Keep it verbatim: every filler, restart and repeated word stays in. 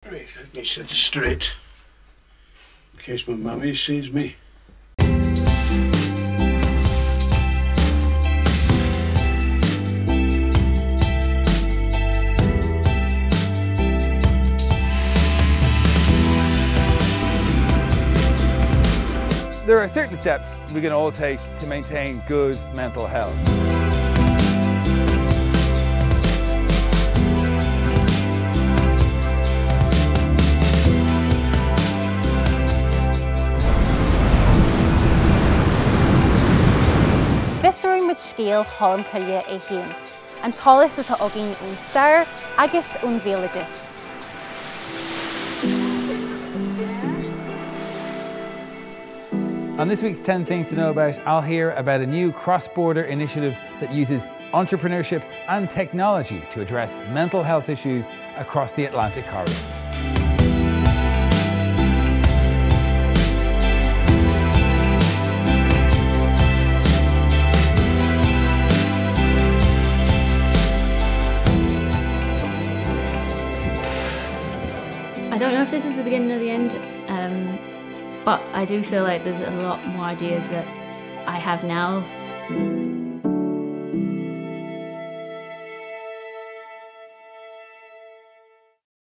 Right, let me sit straight in case my mammy sees me. There are certain steps we can all take to maintain good mental health. Visúir muid scéal thormpaile é chéan, an talas atá agin ón stair agus ón bhéalagas. On this week's ten Things to Know About, I'll hear about a new cross-border initiative that uses entrepreneurship and technology to address mental health issues across the Atlantic corridor. I don't know if this is the beginning or the end, um, but I do feel like there's a lot more ideas that I have now